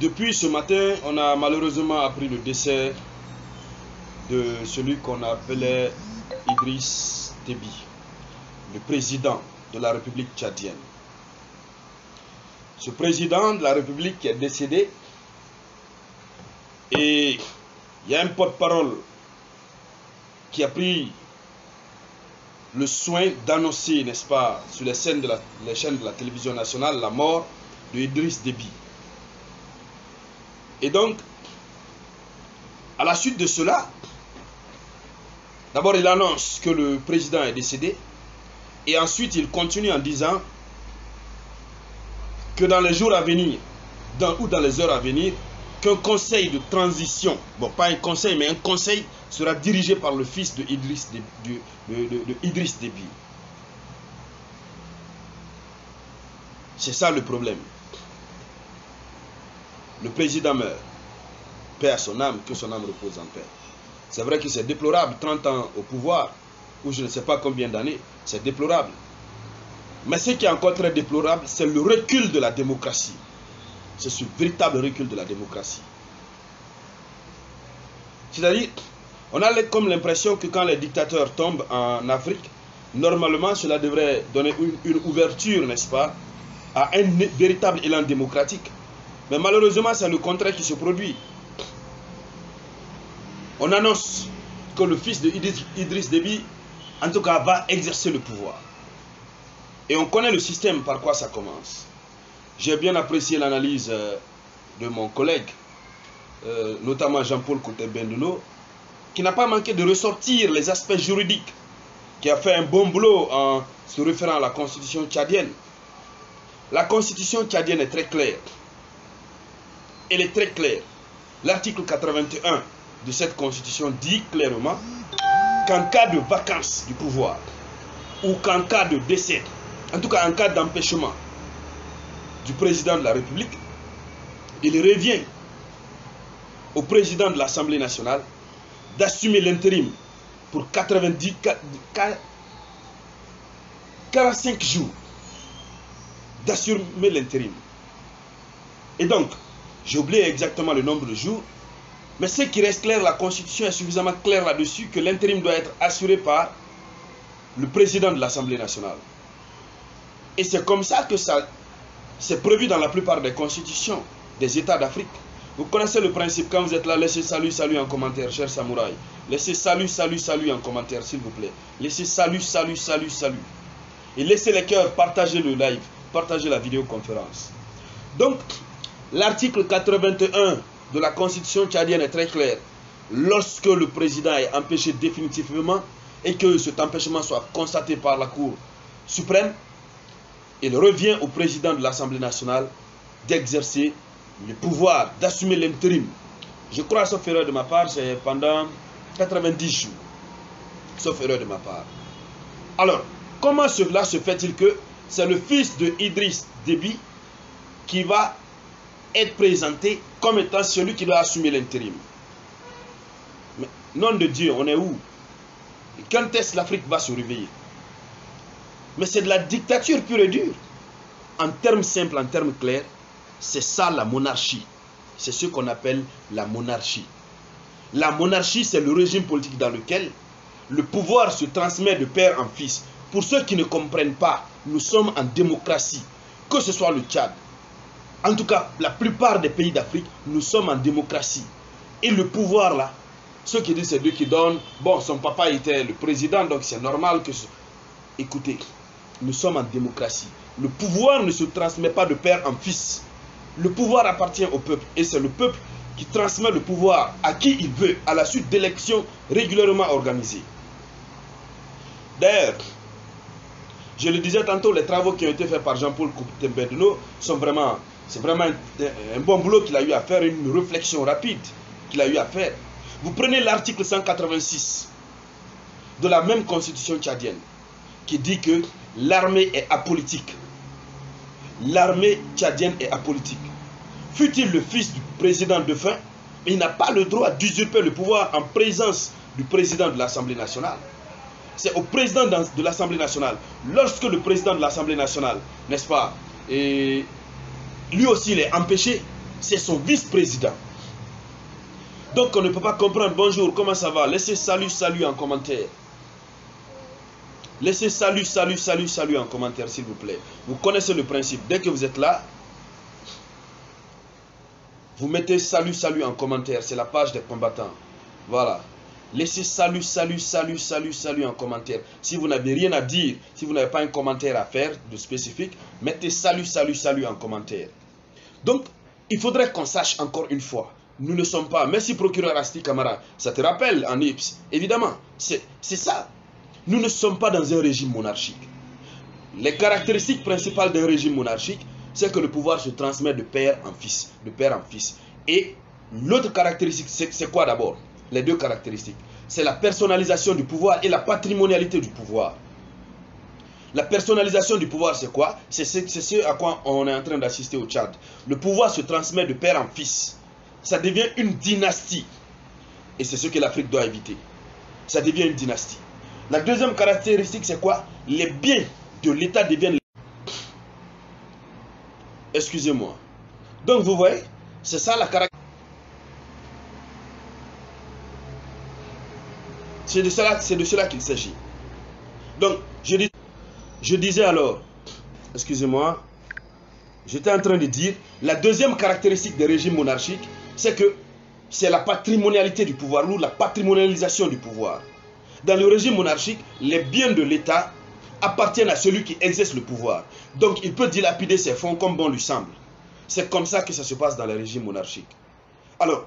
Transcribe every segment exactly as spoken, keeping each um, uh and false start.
Depuis ce matin, on a malheureusement appris le décès de celui qu'on appelait Idriss Déby, le président de la République tchadienne. Ce président de la République qui est décédé, et il y a un porte-parole qui a pris le soin d'annoncer, n'est-ce pas, sur les chaînes, de la, les chaînes de la télévision nationale, la mort de Idriss Déby. Et donc, à la suite de cela, d'abord il annonce que le président est décédé, et ensuite il continue en disant que dans les jours à venir, dans, ou dans les heures à venir, qu'un conseil de transition, bon pas un conseil, mais un conseil sera dirigé par le fils de Idriss Déby. De, de, de Idriss Déby. C'est ça le problème. Le président meurt, paix à son âme, que son âme repose en paix. C'est vrai que c'est déplorable, trente ans au pouvoir, ou je ne sais pas combien d'années, c'est déplorable. Mais ce qui est encore très déplorable, c'est le recul de la démocratie. C'est ce véritable recul de la démocratie. C'est-à-dire, on a comme l'impression que quand les dictateurs tombent en Afrique, normalement cela devrait donner une, une ouverture, n'est-ce pas, à un véritable élan démocratique. Mais malheureusement, c'est le contraire qui se produit. On annonce que le fils de Idriss Déby, en tout cas, va exercer le pouvoir. Et on connaît le système par quoi ça commence. J'ai bien apprécié l'analyse de mon collègue, euh, notamment Jean-Paul Coutébendouno, qui n'a pas manqué de ressortir les aspects juridiques, qui a fait un bon boulot en se référant à la constitution tchadienne. La constitution tchadienne est très claire. Elle est très claire. L'article quatre-vingt-un de cette constitution dit clairement qu'en cas de vacance du pouvoir, ou qu'en cas de décès, en tout cas en cas d'empêchement du président de la République, il revient au président de l'Assemblée nationale d'assumer l'intérim pour quatre-vingt-dix, quarante-cinq jours, d'assumer l'intérim. Et donc, j'ai oublié exactement le nombre de jours, mais ce qui reste clair, la Constitution est suffisamment claire là-dessus que l'intérim doit être assuré par le président de l'Assemblée nationale. Et c'est comme ça que ça, c'est prévu dans la plupart des constitutions des États d'Afrique. Vous connaissez le principe, quand vous êtes là, laissez salut, salut en commentaire, cher samouraï. Laissez salut, salut, salut en commentaire, s'il vous plaît. Laissez salut, salut, salut, salut. Et laissez les cœurs, partagez le live, partagez la vidéoconférence. Donc, l'article quatre-vingt-un de la Constitution tchadienne est très clair. Lorsque le président est empêché définitivement et que cet empêchement soit constaté par la Cour suprême, il revient au président de l'Assemblée nationale d'exercer le pouvoir, d'assumer l'intérim. Je crois, sauf erreur de ma part, c'est pendant quatre-vingt-dix jours. Sauf erreur de ma part. Alors, comment cela se fait-il que c'est le fils de Idriss Déby qui va être présenté comme étant celui qui doit assumer l'intérim? Mais, nom de Dieu, on est où? Et quand est-ce que l'Afrique va se réveiller? Mais c'est de la dictature pure et dure. En termes simples, en termes clairs, c'est ça la monarchie. C'est ce qu'on appelle la monarchie. La monarchie, c'est le régime politique dans lequel le pouvoir se transmet de père en fils. Pour ceux qui ne comprennent pas, nous sommes en démocratie. Que ce soit le Tchad, en tout cas, la plupart des pays d'Afrique, nous sommes en démocratie. Et le pouvoir là, ceux qui disent c'est Dieu qui donne, bon, son papa était le président, donc c'est normal que... Ce... Écoutez, nous sommes en démocratie. Le pouvoir ne se transmet pas de père en fils. Le pouvoir appartient au peuple. Et c'est le peuple qui transmet le pouvoir à qui il veut, à la suite d'élections régulièrement organisées. D'ailleurs, je le disais tantôt, les travaux qui ont été faits par Jean-Paul Coutébendouno sont vraiment... C'est vraiment un, un bon boulot qu'il a eu à faire, une réflexion rapide qu'il a eu à faire. Vous prenez l'article cent quatre-vingt-six de la même constitution tchadienne qui dit que l'armée est apolitique. L'armée tchadienne est apolitique. Fût-il le fils du président défunt, il n'a pas le droit d'usurper le pouvoir en présence du président de l'Assemblée nationale. C'est au président de l'Assemblée nationale, lorsque le président de l'Assemblée nationale, n'est-ce pas, et lui aussi il est empêché, c'est son vice-président. Donc on ne peut pas comprendre. Bonjour, comment ça va? Laissez salut, salut en commentaire. Laissez salut, salut, salut, salut en commentaire, s'il vous plaît. Vous connaissez le principe. Dès que vous êtes là, vous mettez salut, salut en commentaire. C'est la page des combattants. Voilà. Laissez salut, salut, salut, salut, salut en commentaire. Si vous n'avez rien à dire, si vous n'avez pas un commentaire à faire de spécifique, mettez salut, salut, salut en commentaire. Donc, il faudrait qu'on sache encore une fois. Nous ne sommes pas... Merci procureur Asti Camara. Ça te rappelle en I P S? Évidemment, c'est ça. Nous ne sommes pas dans un régime monarchique. Les caractéristiques principales d'un régime monarchique, c'est que le pouvoir se transmet de père en fils. De père en fils. Et l'autre caractéristique, c'est quoi d'abord? Les deux caractéristiques. C'est la personnalisation du pouvoir et la patrimonialité du pouvoir. La personnalisation du pouvoir, c'est quoi? C'est ce, ce à quoi on est en train d'assister au Tchad. Le pouvoir se transmet de père en fils. Ça devient une dynastie. Et c'est ce que l'Afrique doit éviter. Ça devient une dynastie. La deuxième caractéristique, c'est quoi? Les biens de l'État deviennent... Excusez-moi. Donc, vous voyez, c'est ça la caractéristique. C'est de cela, c'est de cela qu'il s'agit. Donc, je, dis, je disais alors, excusez-moi, j'étais en train de dire, la deuxième caractéristique des régimes monarchiques, c'est que c'est la patrimonialité du pouvoir, ou la patrimonialisation du pouvoir. Dans le régime monarchique, les biens de l'État appartiennent à celui qui exerce le pouvoir. Donc, il peut dilapider ses fonds comme bon lui semble. C'est comme ça que ça se passe dans les régimes monarchiques. Alors,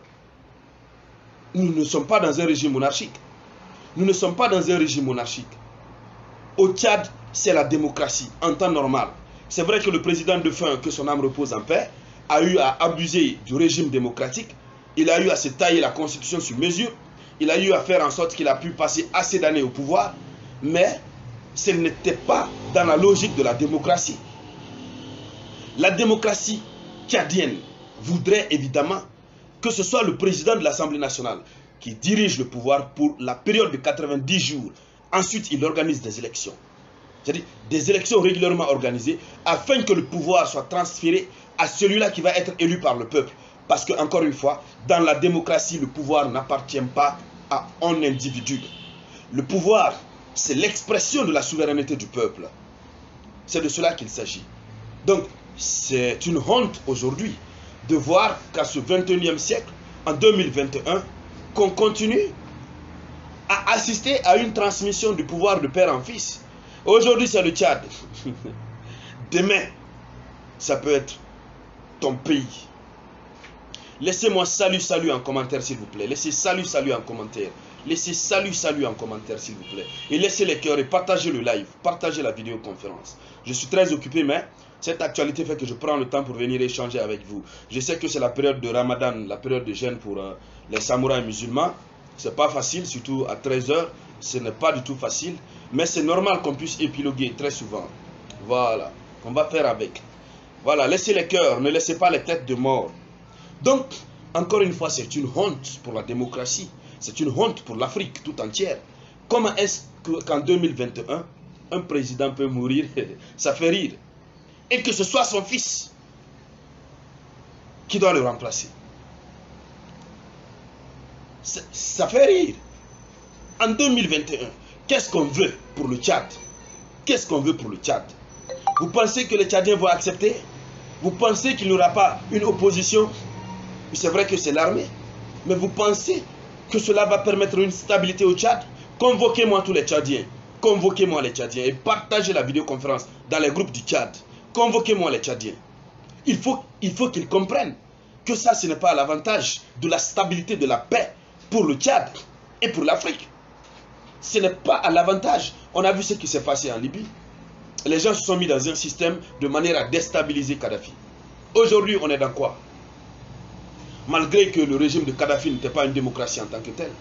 nous ne sommes pas dans un régime monarchique. Nous ne sommes pas dans un régime monarchique. Au Tchad, c'est la démocratie, en temps normal. C'est vrai que le président de fin, que son âme repose en paix, a eu à abuser du régime démocratique. Il a eu à se tailler la constitution sur mesure. Il a eu à faire en sorte qu'il a pu passer assez d'années au pouvoir. Mais ce n'était pas dans la logique de la démocratie. La démocratie tchadienne voudrait évidemment que ce soit le président de l'Assemblée nationale qui dirige le pouvoir pour la période de quatre-vingt-dix jours. Ensuite, il organise des élections. C'est-à-dire des élections régulièrement organisées afin que le pouvoir soit transféré à celui-là qui va être élu par le peuple. Parce que, encore une fois, dans la démocratie, le pouvoir n'appartient pas à un individu. Le pouvoir, c'est l'expression de la souveraineté du peuple. C'est de cela qu'il s'agit. Donc, c'est une honte aujourd'hui de voir qu'à ce vingt et unième siècle, en deux mille vingt et un, qu'on continue à assister à une transmission du pouvoir de père en fils. Aujourd'hui, c'est le Tchad. Demain, ça peut être ton pays. Laissez-moi salut, salut en commentaire, s'il vous plaît. Laissez salut, salut en commentaire. Laissez salut, salut en commentaire, s'il vous plaît. Et laissez les cœurs et partagez le live. Partagez la vidéoconférence. Je suis très occupé, mais cette actualité fait que je prends le temps pour venir échanger avec vous. Je sais que c'est la période de Ramadan, la période de jeûne pour euh, les samouraïs musulmans. C'est pas facile, surtout à treize heures. Ce n'est pas du tout facile. Mais c'est normal qu'on puisse épiloguer très souvent. Voilà. On va faire avec. Voilà. Laissez les cœurs. Ne laissez pas les têtes de mort. Donc, encore une fois, c'est une honte pour la démocratie. C'est une honte pour l'Afrique tout entière. Comment est-ce qu'en deux mille vingt et un, un président peut mourir? Ça fait rire. Et que ce soit son fils qui doit le remplacer. Ça fait rire. En deux mille vingt et un, qu'est-ce qu'on veut pour le Tchad? Qu'est-ce qu'on veut pour le Tchad? Vous pensez que les Tchadiens vont accepter? Vous pensez qu'il n'y aura pas une opposition? C'est vrai que c'est l'armée. Mais vous pensez que cela va permettre une stabilité au Tchad? Convoquez-moi tous les Tchadiens. Convoquez-moi les Tchadiens et partagez la vidéoconférence dans les groupes du Tchad. Convoquez-moi les Tchadiens. Il faut, il faut qu'ils comprennent que ça, ce n'est pas à l'avantage de la stabilité, de la paix pour le Tchad et pour l'Afrique. Ce n'est pas à l'avantage. On a vu ce qui s'est passé en Libye. Les gens se sont mis dans un système de manière à déstabiliser Kadhafi. Aujourd'hui, on est dans quoi? Malgré que le régime de Kadhafi n'était pas une démocratie en tant que telle.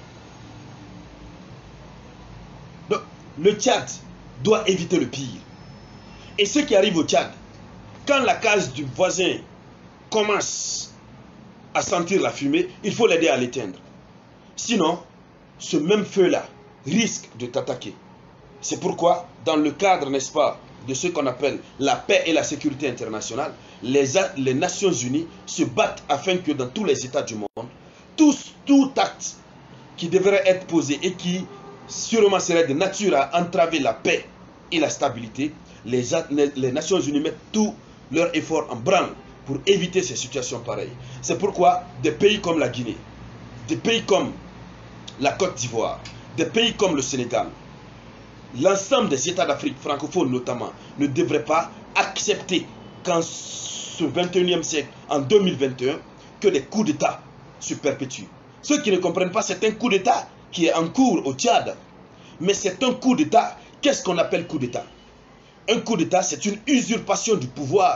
Donc, le Tchad doit éviter le pire. Et ce qui arrive au Tchad, quand la case du voisin commence à sentir la fumée, il faut l'aider à l'éteindre. Sinon, ce même feu-là risque de t'attaquer. C'est pourquoi, dans le cadre, n'est-ce pas, de ce qu'on appelle la paix et la sécurité internationale, les, les Nations Unies se battent afin que dans tous les États du monde, tous, tout acte qui devrait être posé et qui sûrement serait de nature à entraver la paix et la stabilité, les, les Nations Unies mettent tous leurs efforts en branle pour éviter ces situations pareilles. C'est pourquoi des pays comme la Guinée, des pays comme la Côte d'Ivoire, des pays comme le Sénégal, l'ensemble des États d'Afrique francophone notamment, ne devraient pas accepter qu'en ce vingt et unième siècle, en deux mille vingt et un, que des coups d'État se perpétuent. Ceux qui ne comprennent pas, c'est un coup d'État qui est en cours au Tchad. Mais c'est un coup d'État. Qu'est-ce qu'on appelle coup d'État? Un coup d'État, c'est une usurpation du pouvoir.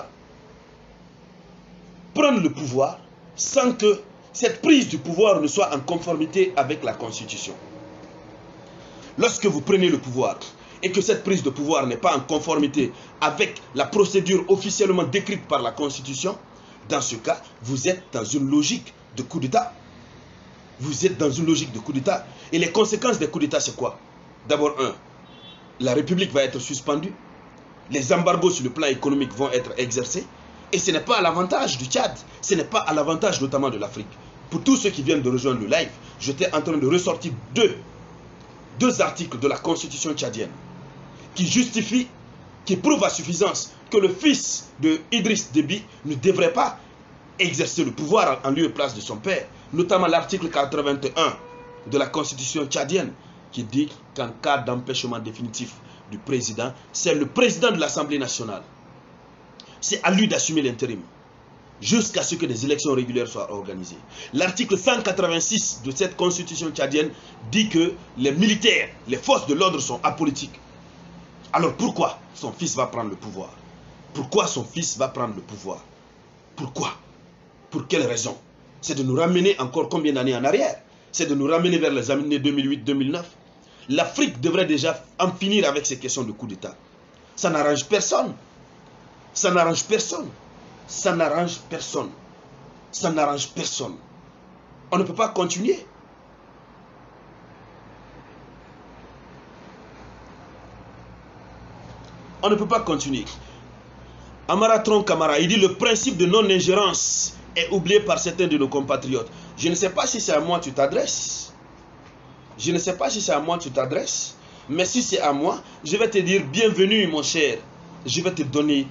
Prendre le pouvoir sans que cette prise du pouvoir ne soit en conformité avec la Constitution. Lorsque vous prenez le pouvoir et que cette prise de pouvoir n'est pas en conformité avec la procédure officiellement décrite par la Constitution, dans ce cas, vous êtes dans une logique de coup d'État. Vous êtes dans une logique de coup d'État. Et les conséquences des coups d'État, c'est quoi? D'abord, un, la République va être suspendue. Les embargos sur le plan économique vont être exercés. Et ce n'est pas à l'avantage du Tchad. Ce n'est pas à l'avantage notamment de l'Afrique. Pour tous ceux qui viennent de rejoindre le live, j'étais en train de ressortir deux, deux articles de la Constitution tchadienne qui justifient, qui prouvent à suffisance que le fils de Idriss Déby ne devrait pas exercer le pouvoir en lieu et place de son père. Notamment l'article quatre-vingt-un de la Constitution tchadienne qui dit qu'en cas d'empêchement définitif du président, c'est le président de l'Assemblée nationale. C'est à lui d'assumer l'intérim jusqu'à ce que des élections régulières soient organisées. L'article cent quatre-vingt-six de cette constitution tchadienne dit que les militaires, les forces de l'ordre sont apolitiques. Alors pourquoi son fils va prendre le pouvoir? Pourquoi son fils va prendre le pouvoir? Pourquoi? Pour quelle raison? C'est de nous ramener encore combien d'années en arrière? C'est de nous ramener vers les années deux mille huit deux mille neuf. L'Afrique devrait déjà en finir avec ces questions de coup d'État. Ça n'arrange personne. Ça n'arrange personne. Ça n'arrange personne. Ça n'arrange personne. On ne peut pas continuer. On ne peut pas continuer. Amara Tron Camara, il dit le principe de non-ingérence est oublié par certains de nos compatriotes. Je ne sais pas si c'est à moi que tu t'adresses. Je ne sais pas si c'est à moi que tu t'adresses. Mais si c'est à moi, je vais te dire bienvenue mon cher. Je vais te donner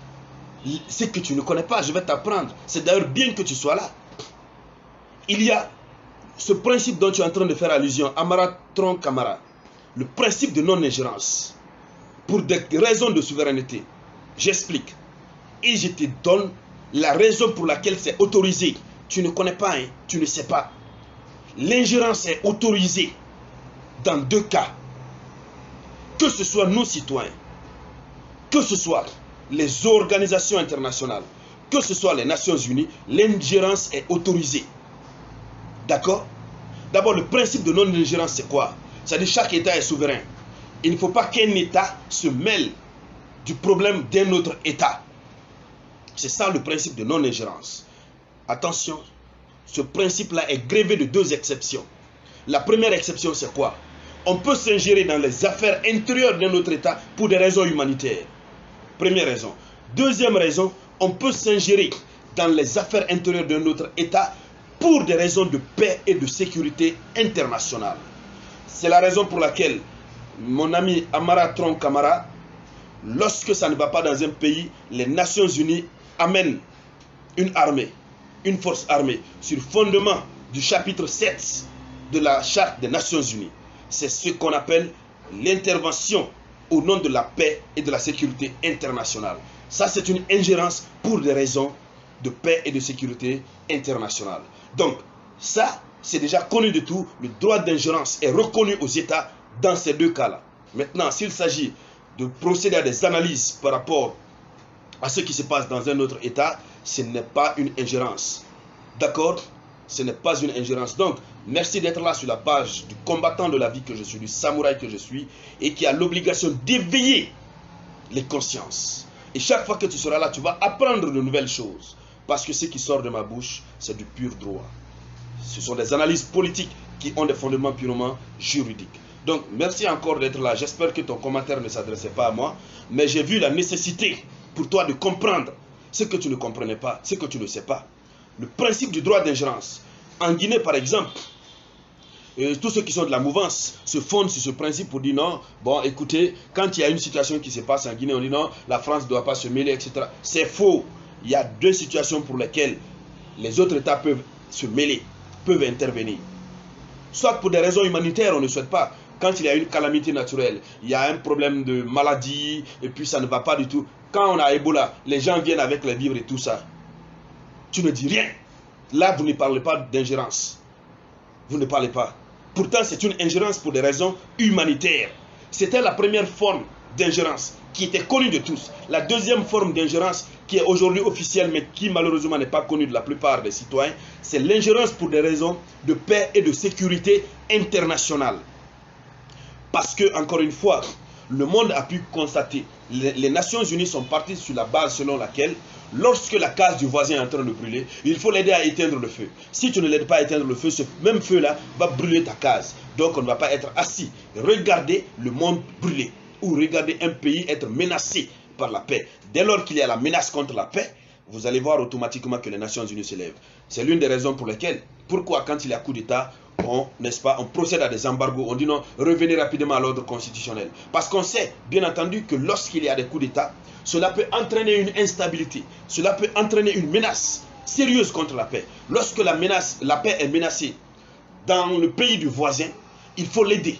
ce que tu ne connais pas. Je vais t'apprendre. C'est d'ailleurs bien que tu sois là. Il y a ce principe dont tu es en train de faire allusion. Amara Tron Camara. Le principe de non-ingérence. Pour des raisons de souveraineté. J'explique. Et je te donne la raison pour laquelle c'est autorisé. Tu ne connais pas, hein? Tu ne sais pas. L'ingérence est autorisée dans deux cas. Que ce soit nos citoyens, que ce soit les organisations internationales, que ce soit les Nations Unies, l'ingérence est autorisée. D'accord? D'abord, le principe de non-ingérence, c'est quoi? C'est-à-dire que chaque État est souverain. Il ne faut pas qu'un État se mêle du problème d'un autre État. C'est ça le principe de non-ingérence. Attention, ce principe-là est grévé de deux exceptions. La première exception, c'est quoi? On peut s'ingérer dans les affaires intérieures d'un autre État pour des raisons humanitaires. Première raison. Deuxième raison, on peut s'ingérer dans les affaires intérieures d'un autre État pour des raisons de paix et de sécurité internationale. C'est la raison pour laquelle mon ami Amara Tron Camara, lorsque ça ne va pas dans un pays, les Nations Unies amènent une armée, une force armée, sur le fondement du chapitre sept de la Charte des Nations Unies. C'est ce qu'on appelle l'intervention au nom de la paix et de la sécurité internationale. Ça, c'est une ingérence pour des raisons de paix et de sécurité internationale. Donc, ça, c'est déjà connu de tout. Le droit d'ingérence est reconnu aux États dans ces deux cas-là. Maintenant, s'il s'agit de procéder à des analyses par rapport à ce qui se passe dans un autre État, ce n'est pas une ingérence. D'accord? Ce n'est pas une ingérence. Donc, merci d'être là sur la page du combattant de la vie que je suis, du samouraï que je suis, et qui a l'obligation d'éveiller les consciences. Et chaque fois que tu seras là, tu vas apprendre de nouvelles choses. Parce que ce qui sort de ma bouche, c'est du pur droit. Ce sont des analyses politiques qui ont des fondements purement juridiques. Donc, merci encore d'être là. J'espère que ton commentaire ne s'adressait pas à moi. Mais j'ai vu la nécessité pour toi de comprendre ce que tu ne comprenais pas, ce que tu ne sais pas. Le principe du droit d'ingérence. En Guinée, par exemple, et tous ceux qui sont de la mouvance se fondent sur ce principe pour dire non, bon écoutez, quand il y a une situation qui se passe en Guinée, on dit non, la France ne doit pas se mêler, et cetera. C'est faux. Il y a deux situations pour lesquelles les autres États peuvent se mêler, peuvent intervenir. Soit pour des raisons humanitaires, on ne souhaite pas. Quand il y a une calamité naturelle, il y a un problème de maladie, et puis ça ne va pas du tout. Quand on a Ebola, les gens viennent avec les vivres et tout ça. Tu ne dis rien. Là, vous ne parlez pas d'ingérence. Vous ne parlez pas. Pourtant, c'est une ingérence pour des raisons humanitaires. C'était la première forme d'ingérence qui était connue de tous. La deuxième forme d'ingérence qui est aujourd'hui officielle mais qui malheureusement n'est pas connue de la plupart des citoyens, c'est l'ingérence pour des raisons de paix et de sécurité internationale. Parce que, encore une fois, le monde a pu constater, les, les Nations Unies sont parties sur la base selon laquelle lorsque la case du voisin est en train de brûler, il faut l'aider à éteindre le feu. Si tu ne l'aides pas à éteindre le feu, ce même feu-là va brûler ta case. Donc on ne va pas être assis. Regardez le monde brûler. Ou regarder un pays être menacé par la paix. Dès lors qu'il y a la menace contre la paix, vous allez voir automatiquement que les Nations Unies se lèvent. C'est l'une des raisons pour lesquelles, pourquoi quand il y a coup d'État, on, n'est-ce pas, on procède à des embargos, on dit non, revenez rapidement à l'ordre constitutionnel. Parce qu'on sait, bien entendu, que lorsqu'il y a des coups d'État, cela peut entraîner une instabilité, cela peut entraîner une menace sérieuse contre la paix. Lorsque la, menace, la paix est menacée dans le pays du voisin, il faut l'aider.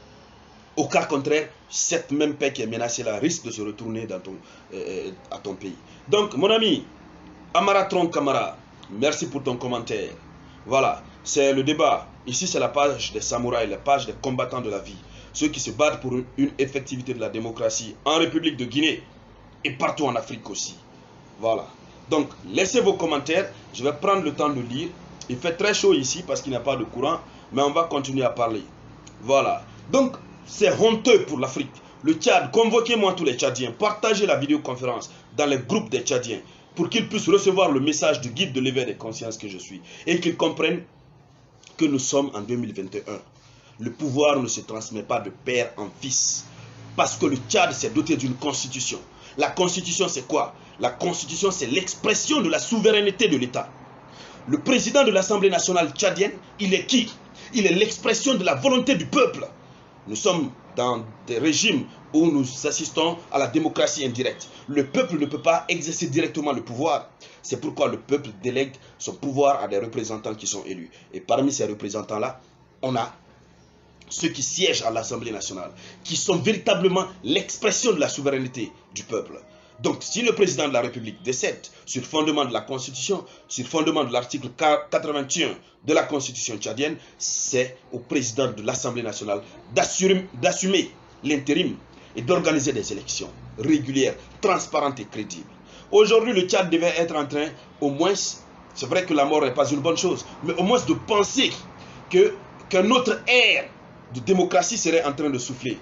Au cas contraire, cette même paix qui est menacée là risque de se retourner dans ton, euh, à ton pays. Donc, mon ami, Amara Tron Kamara, merci pour ton commentaire. Voilà, c'est le débat. Ici, c'est la page des samouraïs, la page des combattants de la vie. Ceux qui se battent pour une, une effectivité de la démocratie en République de Guinée et partout en Afrique aussi. Voilà. Donc, laissez vos commentaires. Je vais prendre le temps de lire. Il fait très chaud ici parce qu'il n'y a pas de courant, mais on va continuer à parler. Voilà. Donc, c'est honteux pour l'Afrique. Le Tchad, convoquez-moi tous les Tchadiens, partagez la vidéoconférence dans les groupes des Tchadiens pour qu'ils puissent recevoir le message du guide de l'éveil des consciences que je suis et qu'ils comprennent que nous sommes en deux mille vingt et un. Le pouvoir ne se transmet pas de père en fils parce que le Tchad s'est doté d'une constitution. La constitution, c'est quoi? La constitution, c'est l'expression de la souveraineté de l'État. Le président de l'Assemblée nationale tchadienne, il est qui? Il est l'expression de la volonté du peuple. Nous sommes dans des régimes où nous assistons à la démocratie indirecte. Le peuple ne peut pas exercer directement le pouvoir. C'est pourquoi le peuple délègue son pouvoir à des représentants qui sont élus. Et parmi ces représentants-là, on a ceux qui siègent à l'Assemblée nationale, qui sont véritablement l'expression de la souveraineté du peuple. Donc, si le président de la République décède sur fondement de la Constitution, sur fondement de l'article quatre-vingt-un de la Constitution tchadienne, c'est au président de l'Assemblée nationale d'assumer l'intérim et d'organiser des élections régulières, transparentes et crédibles. Aujourd'hui, le Tchad devait être en train, au moins, c'est vrai que la mort n'est pas une bonne chose, mais au moins de penser que qu'un autre ère de démocratie serait en train de souffler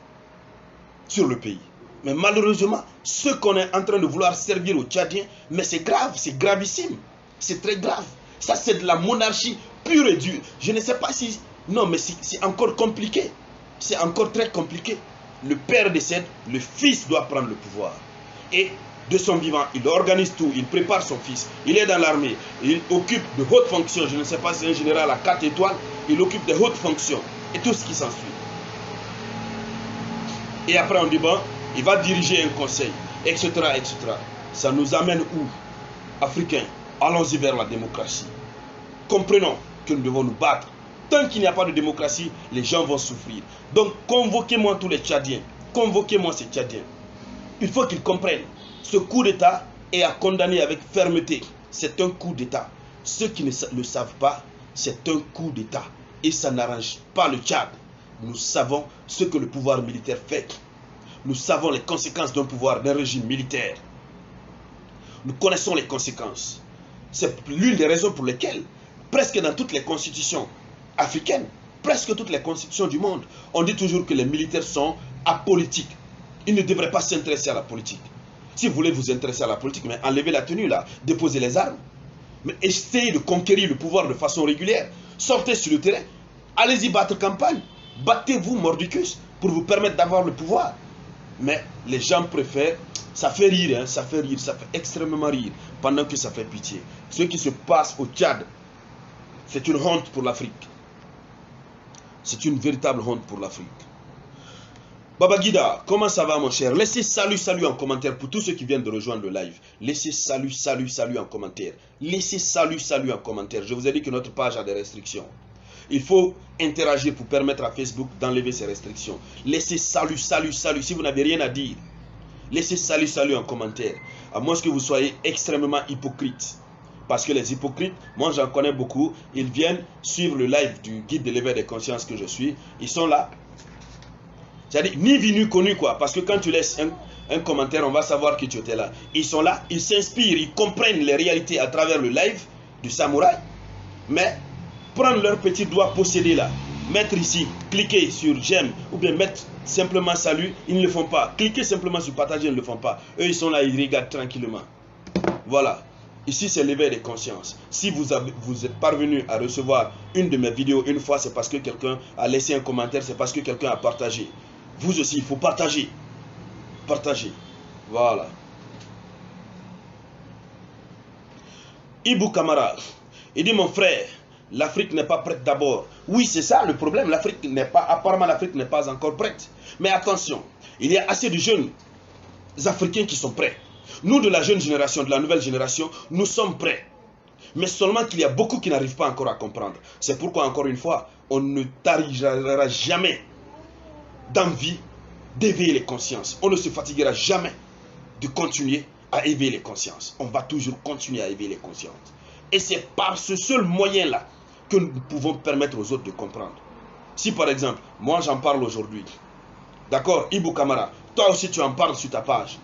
sur le pays. Mais malheureusement, ce qu'on est en train de vouloir servir aux Tchadiens, mais c'est grave, c'est gravissime. C'est très grave. Ça, c'est de la monarchie pure et dure. Je ne sais pas si... Non, mais c'est encore compliqué. C'est encore très compliqué. Le père décède, le fils doit prendre le pouvoir. Et de son vivant, il organise tout, il prépare son fils. Il est dans l'armée, il occupe de hautes fonctions. Je ne sais pas si c'est un général à quatre étoiles. Il occupe de hautes fonctions. Et tout ce qui s'ensuit. Et après, on dit, bon... il va diriger un conseil, et cetera, et cetera. Ça nous amène où? Africains, allons-y vers la démocratie. Comprenons que nous devons nous battre. Tant qu'il n'y a pas de démocratie, les gens vont souffrir. Donc, convoquez-moi tous les Tchadiens. Convoquez-moi ces Tchadiens. Il faut qu'ils comprennent. Ce coup d'État est à condamner avec fermeté. C'est un coup d'État. Ceux qui ne le savent pas, c'est un coup d'État. Et ça n'arrange pas le Tchad. Nous savons ce que le pouvoir militaire fait. Nous savons les conséquences d'un pouvoir, d'un régime militaire. Nous connaissons les conséquences. C'est l'une des raisons pour lesquelles, presque dans toutes les constitutions africaines, presque toutes les constitutions du monde, on dit toujours que les militaires sont apolitiques. Ils ne devraient pas s'intéresser à la politique. Si vous voulez vous intéresser à la politique, mais enlevez la tenue là, déposez les armes. Mais essayez de conquérir le pouvoir de façon régulière. Sortez sur le terrain, allez-y battre campagne. Battez-vous mordicus pour vous permettre d'avoir le pouvoir. Mais les gens préfèrent Ça fait rire, hein, ça fait rire, ça fait extrêmement rire, pendant que ça fait pitié. Ce qui se passe au Tchad, c'est une honte pour l'Afrique. C'est une véritable honte pour l'Afrique. Baba Guida, comment ça va mon cher? Laissez salut, salut en commentaire pour tous ceux qui viennent de rejoindre le live. Laissez salut, salut, salut en commentaire. Laissez salut, salut en commentaire. Je vous ai dit que notre page a des restrictions. Il faut interagir pour permettre à Facebook d'enlever ces restrictions. Laissez salut, salut, salut. Si vous n'avez rien à dire, laissez salut, salut en commentaire. À moins que vous soyez extrêmement hypocrite. Parce que les hypocrites, moi j'en connais beaucoup. Ils viennent suivre le live du guide de l'éveil des consciences que je suis. Ils sont là. C'est-à-dire ni vu ni connu quoi. Parce que quand tu laisses un, un commentaire, on va savoir que tu étais là. Ils sont là, ils s'inspirent, ils comprennent les réalités à travers le live du samouraï. Mais prendre leur petit doigt possédé là, mettre ici, cliquer sur j'aime ou bien mettre simplement salut, ils ne le font pas. Cliquer simplement sur partager, ils ne le font pas. Eux ils sont là, ils regardent tranquillement. Voilà. Ici c'est l'éveil des consciences. Si vous, avez, vous êtes parvenu à recevoir une de mes vidéos une fois, c'est parce que quelqu'un a laissé un commentaire, c'est parce que quelqu'un a partagé. Vous aussi, il faut partager. Partager. Voilà. Ibou Kamara, il dit mon frère, l'Afrique n'est pas prête d'abord. Oui, c'est ça le problème. L'Afrique n'est pas, apparemment l'Afrique n'est pas encore prête. Mais attention, il y a assez de jeunes Africains qui sont prêts. Nous de la jeune génération, de la nouvelle génération, nous sommes prêts. Mais seulement qu'il y a beaucoup qui n'arrivent pas encore à comprendre. C'est pourquoi, encore une fois, on ne tarissera jamais d'envie d'éveiller les consciences. On ne se fatiguera jamais de continuer à éveiller les consciences. On va toujours continuer à éveiller les consciences. Et c'est par ce seul moyen-là que nous pouvons permettre aux autres de comprendre. Si par exemple, moi j'en parle aujourd'hui, d'accord, Ibou Kamara, toi aussi tu en parles sur ta page.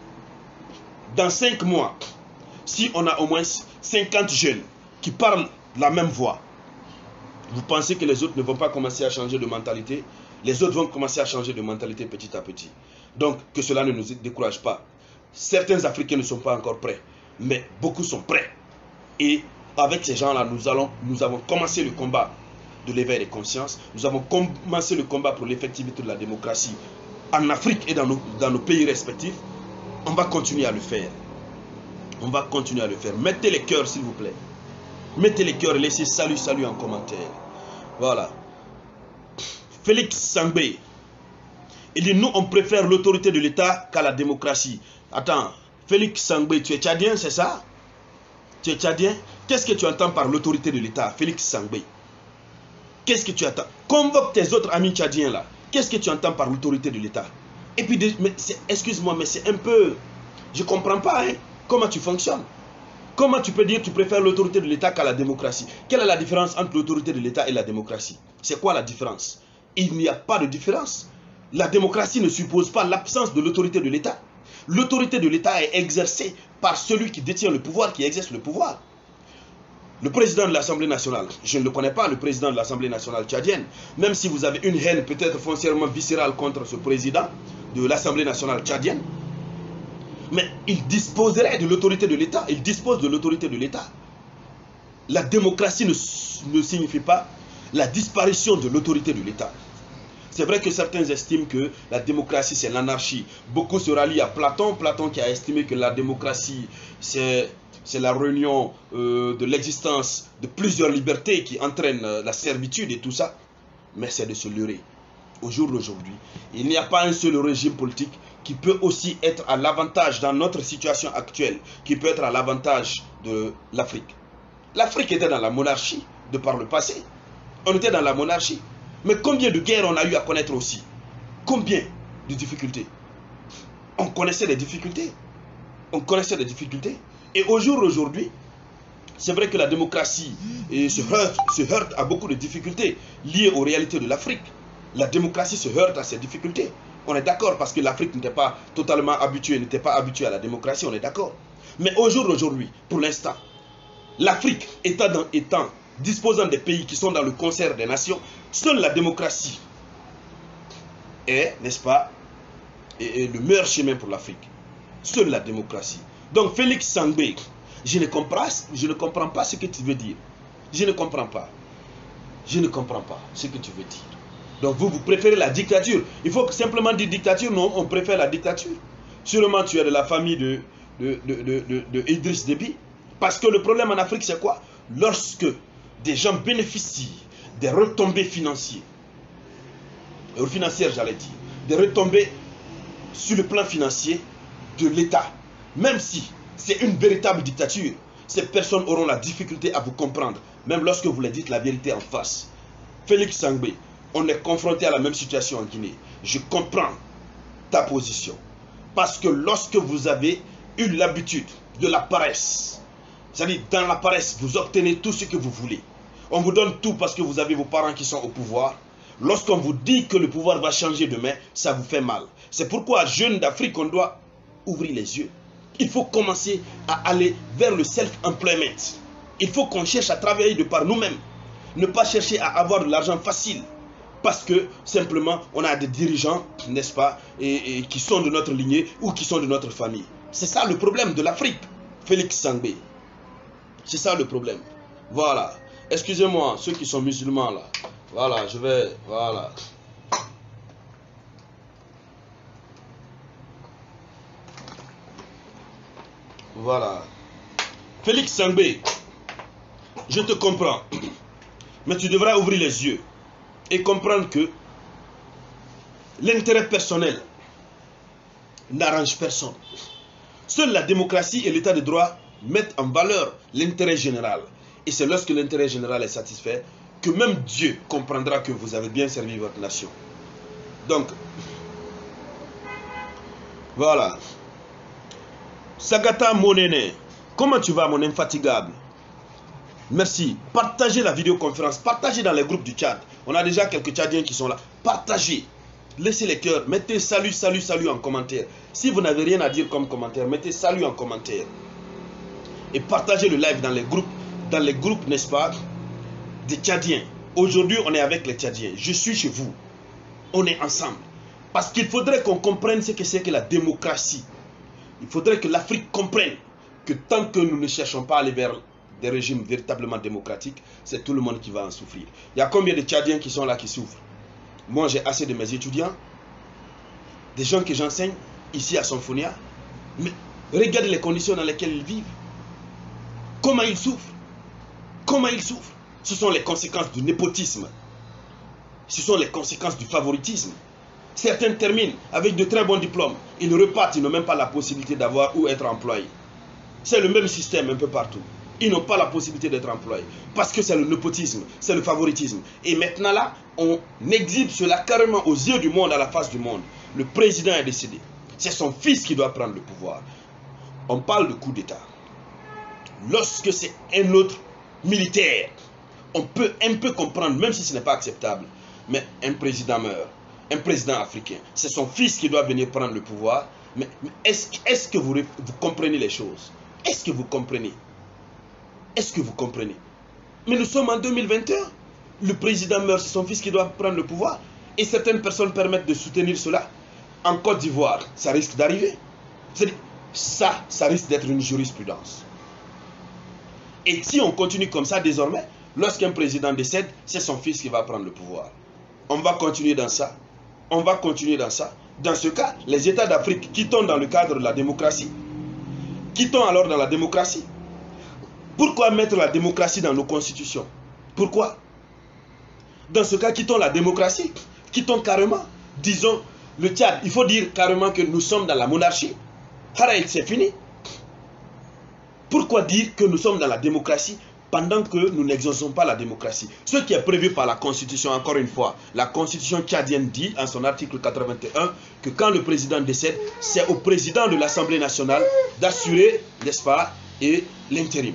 Dans cinq mois, si on a au moins cinquante jeunes qui parlent la même voix, vous pensez que les autres ne vont pas commencer à changer de mentalité? Les autres vont commencer à changer de mentalité petit à petit. Donc, que cela ne nous décourage pas. Certains Africains ne sont pas encore prêts, mais beaucoup sont prêts. Et avec ces gens-là, nous, allons, nous avons commencé le combat de l'éveil des consciences. Nous avons commencé le combat pour l'effectivité de la démocratie en Afrique et dans nos, dans nos pays respectifs. On va continuer à le faire. On va continuer à le faire. Mettez les cœurs, s'il vous plaît. Mettez les cœurs et laissez salut, salut en commentaire. Voilà. Félix Sangbé, il dit nous on préfère l'autorité de l'État qu'à la démocratie. Attends, Félix Sangbé, tu es tchadien, c'est ça? Tu es tchadien? Qu'est-ce que tu entends par l'autorité de l'État, Félix Sangbé? Qu'est-ce que tu attends? Convoque tes autres amis tchadiens là. Qu'est-ce que tu entends par l'autorité de l'État? Et puis, excuse-moi, mais c'est un peu... Je ne comprends pas, hein, comment tu fonctionnes. Comment tu peux dire que tu préfères l'autorité de l'État qu'à la démocratie? Quelle est la différence entre l'autorité de l'État et la démocratie? C'est quoi la différence? Il n'y a pas de différence. La démocratie ne suppose pas l'absence de l'autorité de l'État. L'autorité de l'État est exercée par celui qui détient le pouvoir, qui exerce le pouvoir. Le président de l'Assemblée nationale, je ne le connais pas, le président de l'Assemblée nationale tchadienne, même si vous avez une haine peut-être foncièrement viscérale contre ce président de l'Assemblée nationale tchadienne, mais il disposerait de l'autorité de l'État, il dispose de l'autorité de l'État. La démocratie ne, ne signifie pas la disparition de l'autorité de l'État. C'est vrai que certains estiment que la démocratie c'est l'anarchie. Beaucoup se rallient à Platon, Platon qui a estimé que la démocratie c'est... c'est la réunion euh, de l'existence de plusieurs libertés qui entraînent euh, la servitude et tout ça. Mais c'est de se leurrer. Au jour d'aujourd'hui, il n'y a pas un seul régime politique qui peut aussi être à l'avantage dans notre situation actuelle, qui peut être à l'avantage de l'Afrique. L'Afrique était dans la monarchie de par le passé. On était dans la monarchie. Mais combien de guerres on a eu à connaître aussi? Combien de difficultés? On connaissait les difficultés. On connaissait les difficultés. Et au jour d'aujourd'hui, c'est vrai que la démocratie se heurte, se heurte à beaucoup de difficultés liées aux réalités de l'Afrique. La démocratie se heurte à ces difficultés. On est d'accord parce que l'Afrique n'était pas totalement habituée, n'était pas habituée à la démocratie, on est d'accord. Mais au jour d'aujourd'hui, pour l'instant, l'Afrique étant, dans, étant disposant des pays qui sont dans le concert des nations, seule la démocratie est, n'est-ce pas, est, est le meilleur chemin pour l'Afrique. Seule la démocratie. Donc Félix Sangbé, je ne comprends, je ne comprends pas ce que tu veux dire. Je ne comprends pas. Je ne comprends pas ce que tu veux dire. Donc vous, vous préférez la dictature. Il faut simplement dire dictature, non, on préfère la dictature. Sûrement tu es de la famille de, de, de, de, de, de Idriss Déby. Parce que le problème en Afrique, c'est quoi? Lorsque des gens bénéficient des retombées financières, euh, financières j'allais dire, des retombées sur le plan financier de l'État, même si c'est une véritable dictature, ces personnes auront la difficulté à vous comprendre, même lorsque vous leur dites la vérité en face. Félix Sangbé, on est confronté à la même situation en Guinée. Je comprends ta position. Parce que lorsque vous avez eu l'habitude de la paresse, c'est-à-dire dans la paresse, vous obtenez tout ce que vous voulez. On vous donne tout parce que vous avez vos parents qui sont au pouvoir. Lorsqu'on vous dit que le pouvoir va changer demain, ça vous fait mal. C'est pourquoi, jeunes d'Afrique, on doit ouvrir les yeux. Il faut commencer à aller vers le self-employment. Il faut qu'on cherche à travailler de par nous-mêmes. Ne pas chercher à avoir de l'argent facile. Parce que simplement, on a des dirigeants, n'est-ce pas, et, et, qui sont de notre lignée ou qui sont de notre famille. C'est ça le problème de l'Afrique, Félix Sangbé. C'est ça le problème. Voilà. Excusez-moi, ceux qui sont musulmans là. Voilà, je vais... Voilà. Voilà. Félix Sangbé, je te comprends. Mais tu devras ouvrir les yeux et comprendre que l'intérêt personnel n'arrange personne. Seule la démocratie et l'état de droit mettent en valeur l'intérêt général. Et c'est lorsque l'intérêt général est satisfait que même Dieu comprendra que vous avez bien servi votre nation. Donc, voilà. Sagata Monene, comment tu vas mon infatigable? Merci. Partagez la vidéoconférence, partagez dans les groupes du Tchad. On a déjà quelques Tchadiens qui sont là. Partagez. Laissez les cœurs. Mettez salut, salut, salut en commentaire. Si vous n'avez rien à dire comme commentaire, mettez salut en commentaire. Et partagez le live dans les groupes, dans les groupes, n'est-ce pas, des Tchadiens. Aujourd'hui, on est avec les Tchadiens. Je suis chez vous. On est ensemble. Parce qu'il faudrait qu'on comprenne ce que c'est que la démocratie. Il faudrait que l'Afrique comprenne que tant que nous ne cherchons pas à aller vers des régimes véritablement démocratiques, c'est tout le monde qui va en souffrir. Il y a combien de Tchadiens qui sont là qui souffrent? Moi, j'ai assez de mes étudiants, des gens que j'enseigne ici à Symphonia. Mais regardez les conditions dans lesquelles ils vivent. Comment ils souffrent? Comment ils souffrent? Ce sont les conséquences du népotisme. Ce sont les conséquences du favoritisme. Certains terminent avec de très bons diplômes. Ils repartent, ils n'ont même pas la possibilité d'avoir ou être employés. C'est le même système un peu partout. Ils n'ont pas la possibilité d'être employés. Parce que c'est le népotisme, c'est le favoritisme. Et maintenant là, on exhibe cela carrément aux yeux du monde, à la face du monde. Le président est décédé. C'est son fils qui doit prendre le pouvoir. On parle de coup d'État. Lorsque c'est un autre militaire, on peut un peu comprendre, même si ce n'est pas acceptable. Mais un président meurt. Un président africain. C'est son fils qui doit venir prendre le pouvoir. Mais, mais est-ce est-ce que vous, vous comprenez les choses? Est-ce que vous comprenez? Est-ce que vous comprenez? Mais nous sommes en deux mille vingt et un. Le président meurt, c'est son fils qui doit prendre le pouvoir. Et certaines personnes permettent de soutenir cela. En Côte d'Ivoire, ça risque d'arriver. Ça, ça risque d'être une jurisprudence. Et si on continue comme ça désormais, lorsqu'un président décède, c'est son fils qui va prendre le pouvoir. On va continuer dans ça. On va continuer dans ça. Dans ce cas, les États d'Afrique, quittons dans le cadre de la démocratie. Quittons alors dans la démocratie. Pourquoi mettre la démocratie dans nos constitutions? Pourquoi? Dans ce cas, quittons la démocratie. Quittons carrément. Disons, le Tchad, il faut dire carrément que nous sommes dans la monarchie. Haraït, c'est fini. Pourquoi dire que nous sommes dans la démocratie pendant que nous n'exerçons pas la démocratie? Ce qui est prévu par la Constitution, encore une fois, la Constitution tchadienne dit, en son article quatre-vingt-un, que quand le président décède, c'est au président de l'Assemblée nationale d'assurer, n'est-ce pas, et l'intérim.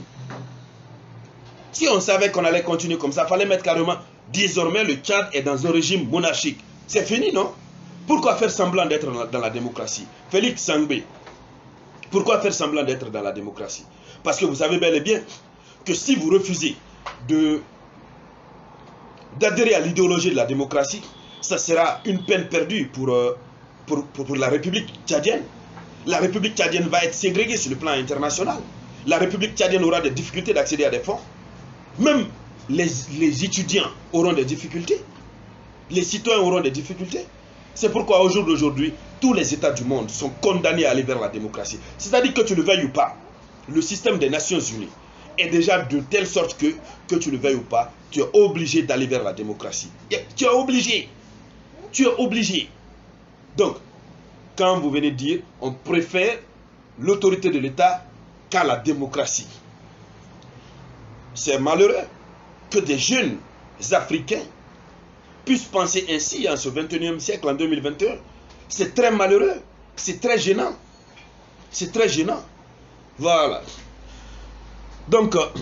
Si on savait qu'on allait continuer comme ça, il fallait mettre carrément, désormais le Tchad est dans un régime monarchique. C'est fini, non? Pourquoi faire semblant d'être dans la démocratie? Félix Sangbé, pourquoi faire semblant d'être dans la démocratie? Parce que vous savez bel et bien que si vous refusez de d'adhérer à l'idéologie de la démocratie, ça sera une peine perdue pour, euh, pour, pour, pour la République tchadienne. La République tchadienne va être ségrégée sur le plan international. La République tchadienne aura des difficultés d'accéder à des fonds. Même les, les étudiants auront des difficultés. Les citoyens auront des difficultés. C'est pourquoi au jour d'aujourd'hui, tous les États du monde sont condamnés à aller vers la démocratie. C'est-à-dire que tu le veuilles ou pas, le système des Nations Unies est déjà de telle sorte que, que tu le veuilles ou pas, tu es obligé d'aller vers la démocratie. Tu es obligé. Tu es obligé. Donc, quand vous venez dire, on préfère l'autorité de l'État qu'à la démocratie. C'est malheureux que des jeunes Africains puissent penser ainsi en ce vingt et unième siècle, en deux mille vingt et un. C'est très malheureux. C'est très gênant. C'est très gênant. Voilà. Donc, euh,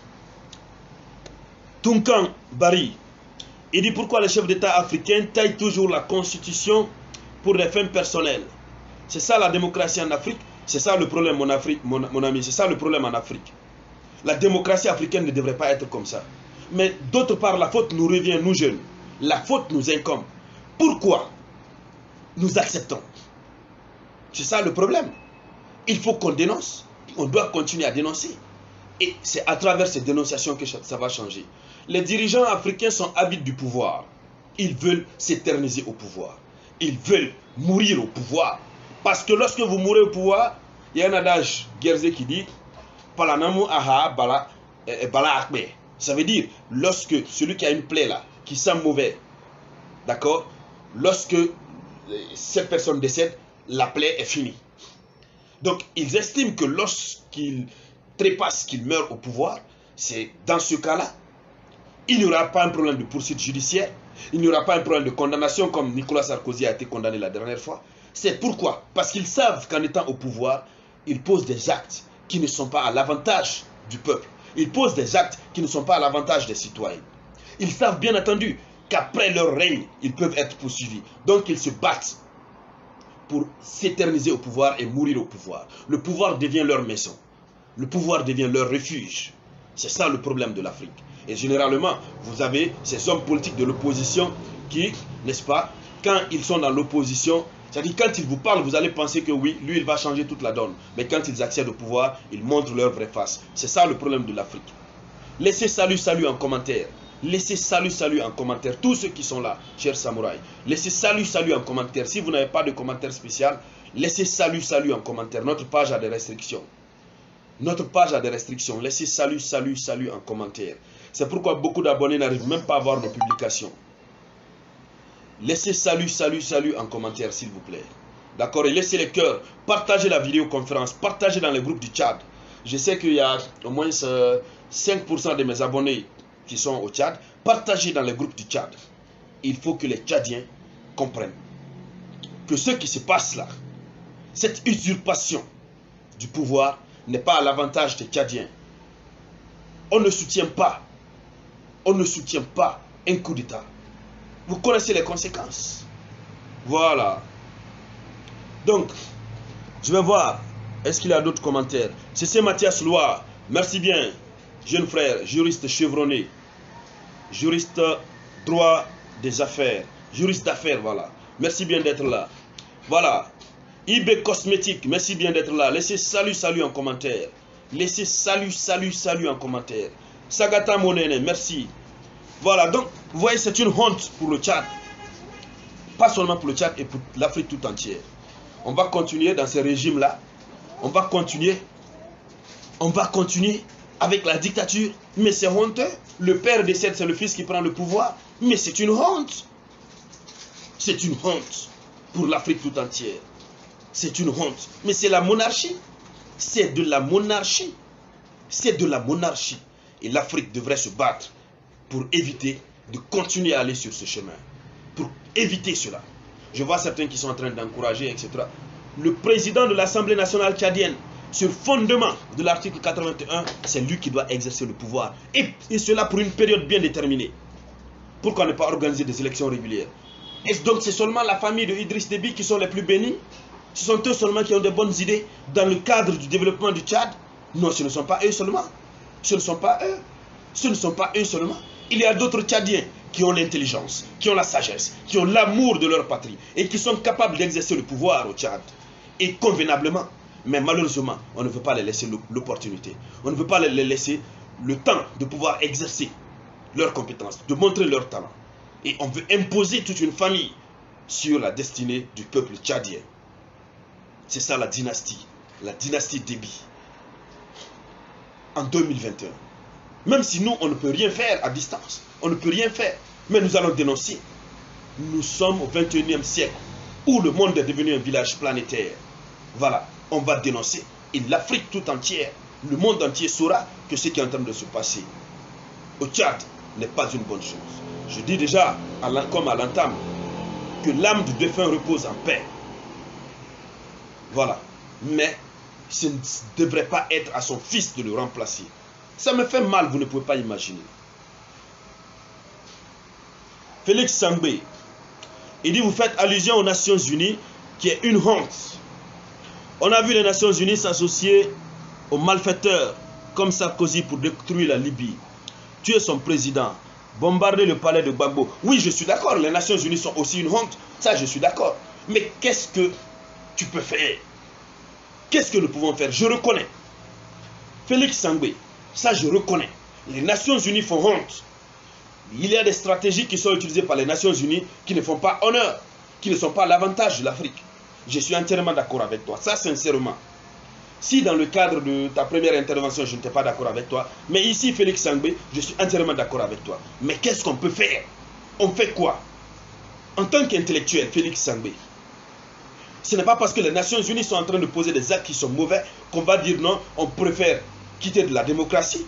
Tunkan Bari, il dit pourquoi les chefs d'État africains taillent toujours la constitution pour les fins personnelles. C'est ça la démocratie en Afrique. C'est ça le problème, mon, Afrique, mon, mon ami. C'est ça le problème en Afrique. La démocratie africaine ne devrait pas être comme ça. Mais d'autre part, la faute nous revient, nous jeunes. La faute nous incombe. Pourquoi nous acceptons? C'est ça le problème. Il faut qu'on dénonce. On doit continuer à dénoncer. Et c'est à travers ces dénonciations que ça va changer. Les dirigeants africains sont avides du pouvoir. Ils veulent s'éterniser au pouvoir. Ils veulent mourir au pouvoir. Parce que lorsque vous mourrez au pouvoir, il y a un adage guerrier qui dit Palanamu aha bala bala akme. Ça veut dire, lorsque celui qui a une plaie là, qui sent mauvais, d'accord, lorsque cette personne décède, la plaie est finie. Donc, ils estiment que lorsqu'ils trépassent, qu'ils meurent au pouvoir, c'est dans ce cas-là, il n'y aura pas un problème de poursuite judiciaire, il n'y aura pas un problème de condamnation comme Nicolas Sarkozy a été condamné la dernière fois. C'est pourquoi? Parce qu'ils savent qu'en étant au pouvoir, ils posent des actes qui ne sont pas à l'avantage du peuple. Ils posent des actes qui ne sont pas à l'avantage des citoyens. Ils savent bien entendu qu'après leur règne, ils peuvent être poursuivis. Donc ils se battent pour s'éterniser au pouvoir et mourir au pouvoir. Le pouvoir devient leur maison. Le pouvoir devient leur refuge. C'est ça le problème de l'Afrique. Et généralement, vous avez ces hommes politiques de l'opposition qui, n'est-ce pas, quand ils sont dans l'opposition, c'est-à-dire quand ils vous parlent, vous allez penser que oui, lui, il va changer toute la donne. Mais quand ils accèdent au pouvoir, ils montrent leur vraie face. C'est ça le problème de l'Afrique. Laissez salut, salut en commentaire. Laissez salut, salut en commentaire. Tous ceux qui sont là, chers samouraïs. Laissez salut, salut en commentaire. Si vous n'avez pas de commentaire spécial, laissez salut, salut en commentaire. Notre page a des restrictions. Notre page a des restrictions. Laissez salut, salut, salut en commentaire. C'est pourquoi beaucoup d'abonnés n'arrivent même pas à voir nos publications. Laissez salut, salut, salut en commentaire, s'il vous plaît. D'accord? Et laissez les cœurs. Partagez la vidéoconférence. Partagez dans les groupes du Tchad. Je sais qu'il y a au moins euh, cinq pour cent de mes abonnés qui sont au Tchad. Partagez dans les groupes du Tchad. Il faut que les Tchadiens comprennent que ce qui se passe là, cette usurpation du pouvoir n'est pas à l'avantage des Tchadiens. On ne soutient pas, on ne soutient pas un coup d'État. Vous connaissez les conséquences. Voilà. Donc, je vais voir. Est-ce qu'il y a d'autres commentaires? C'est Mathias Loire. Merci bien, jeune frère, juriste chevronné. Juriste droit des affaires. Juriste d'affaires, voilà. Merci bien d'être là. Voilà. I B Cosmétique, merci bien d'être là. Laissez salut, salut en commentaire. Laissez salut, salut, salut en commentaire. Sagata Monene, merci. Voilà, donc, vous voyez, c'est une honte pour le Tchad. Pas seulement pour le Tchad et pour l'Afrique tout entière. On va continuer dans ce régime-là. On va continuer. On va continuer avec la dictature. Mais c'est honteux. Le père décède, c'est le fils qui prend le pouvoir. Mais c'est une honte. C'est une honte pour l'Afrique tout entière. C'est une honte. Mais c'est la monarchie. C'est de la monarchie. C'est de la monarchie. Et l'Afrique devrait se battre pour éviter de continuer à aller sur ce chemin. Pour éviter cela. Je vois certains qui sont en train d'encourager, et cetera. Le président de l'Assemblée nationale tchadienne, sur fondement de l'article quatre-vingt-un, c'est lui qui doit exercer le pouvoir. Et, et cela pour une période bien déterminée. Pourquoi ne pas organiser des élections régulières? Et donc c'est seulement la famille de Idriss Déby qui sont les plus bénis? Ce sont eux seulement qui ont de bonnes idées dans le cadre du développement du Tchad? Non, ce ne sont pas eux seulement. Ce ne sont pas eux. Ce ne sont pas eux seulement. Il y a d'autres Tchadiens qui ont l'intelligence, qui ont la sagesse, qui ont l'amour de leur patrie et qui sont capables d'exercer le pouvoir au Tchad. Et convenablement. Mais malheureusement, on ne veut pas les laisser l'opportunité. On ne veut pas les laisser le temps de pouvoir exercer leurs compétences, de montrer leur talent. Et on veut imposer toute une famille sur la destinée du peuple tchadien. C'est ça la dynastie. La dynastie Déby. En deux mille vingt et un. Même si nous, on ne peut rien faire à distance. On ne peut rien faire. Mais nous allons dénoncer. Nous sommes au vingt et unième siècle, où le monde est devenu un village planétaire. Voilà, on va dénoncer. Et l'Afrique tout entière, le monde entier saura que ce qui est en train de se passer au Tchad n'est pas une bonne chose. Je dis déjà, comme à l'entame, que l'âme du défunt repose en paix. Voilà. Mais ce ne devrait pas être à son fils de le remplacer. Ça me fait mal, vous ne pouvez pas imaginer. Félix Sangbe, il dit, vous faites allusion aux Nations Unies, qui est une honte. On a vu les Nations Unies s'associer aux malfaiteurs comme Sarkozy pour détruire la Libye, tuer son président, bombarder le palais de Gbagbo. Oui, je suis d'accord, les Nations Unies sont aussi une honte, ça je suis d'accord. Mais qu'est-ce que tu peux faire? Qu'est-ce que nous pouvons faire? Je reconnais. Félix Sangbe, ça je reconnais. Les Nations Unies font honte. Il y a des stratégies qui sont utilisées par les Nations Unies qui ne font pas honneur, qui ne sont pas à l'avantage de l'Afrique. Je suis entièrement d'accord avec toi, ça sincèrement. Si dans le cadre de ta première intervention, je n'étais pas d'accord avec toi, mais ici, Félix Sangbe, je suis entièrement d'accord avec toi. Mais qu'est-ce qu'on peut faire? On fait quoi? En tant qu'intellectuel, Félix Sangbe, ce n'est pas parce que les Nations Unies sont en train de poser des actes qui sont mauvais qu'on va dire non, on préfère quitter de la démocratie.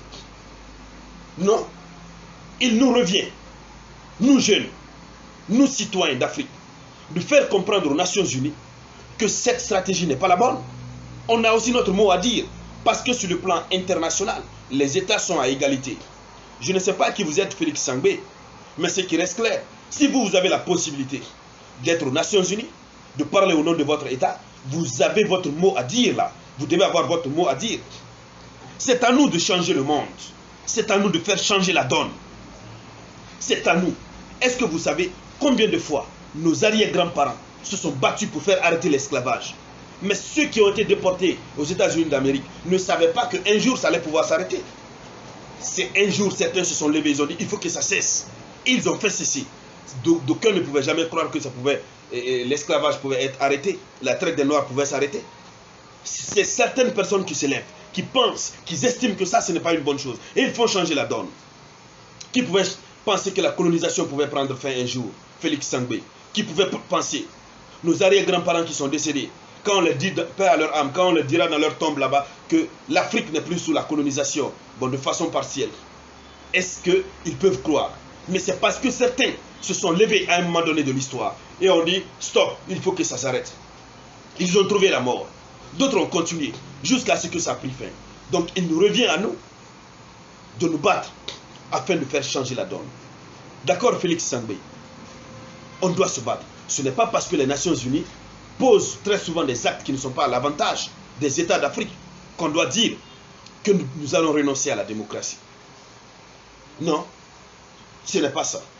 Non. Il nous revient, nous jeunes, nous citoyens d'Afrique, de faire comprendre aux Nations Unies que cette stratégie n'est pas la bonne. On a aussi notre mot à dire, parce que sur le plan international, les États sont à égalité. Je ne sais pas qui vous êtes, Félix Sangbe, mais ce qui reste clair, si vous, vous avez la possibilité d'être aux Nations Unies, de parler au nom de votre État, vous avez votre mot à dire là. Vous devez avoir votre mot à dire. C'est à nous de changer le monde. C'est à nous de faire changer la donne. C'est à nous. Est-ce que vous savez combien de fois nos arrière-grands-parents se sont battus pour faire arrêter l'esclavage? Mais ceux qui ont été déportés aux États-Unis d'Amérique ne savaient pas qu'un jour ça allait pouvoir s'arrêter. C'est un jour, certains se sont levés, ils ont dit il faut que ça cesse. Ils ont fait ceci. D'aucuns ne pouvaient jamais croire que ça pouvait, l'esclavage pouvait être arrêté, la traite des Noirs pouvait s'arrêter. C'est certaines personnes qui se lèvent, qui pensent, qui estiment que ça, ce n'est pas une bonne chose. Et il faut changer la donne. Qui pouvait penser que la colonisation pouvait prendre fin un jour? Félix Sangbe. Qui pouvait penser? Nos arrière-grands-parents qui sont décédés, quand on leur dit, paix à leur âme, quand on leur dira dans leur tombe là-bas que l'Afrique n'est plus sous la colonisation, bon, de façon partielle, est-ce qu'ils peuvent croire? Mais c'est parce que certains se sont levés à un moment donné de l'histoire et on dit stop, il faut que ça s'arrête. Ils ont trouvé la mort. D'autres ont continué jusqu'à ce que ça a pris fin. Donc il nous revient à nous de nous battre afin de faire changer la donne. D'accord, Félix Sangbe? On doit se battre. Ce n'est pas parce que les Nations Unies posent très souvent des actes qui ne sont pas à l'avantage des États d'Afrique qu'on doit dire que nous allons renoncer à la démocratie. Non, ce n'est pas ça.